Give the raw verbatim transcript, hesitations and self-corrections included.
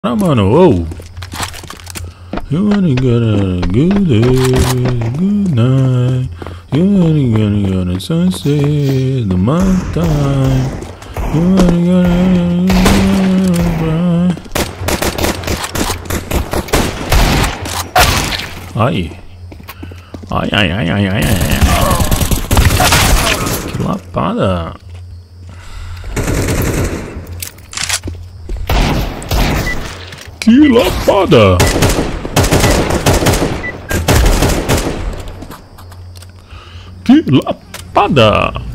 Ah, mano, oh. You wanna get a good day, good night. You wanna get a good sunset, the month time. You wanna get a Ai. Ai, ai, ai, ai, ai, ai. Que lapada. Que lapada! Que lapada!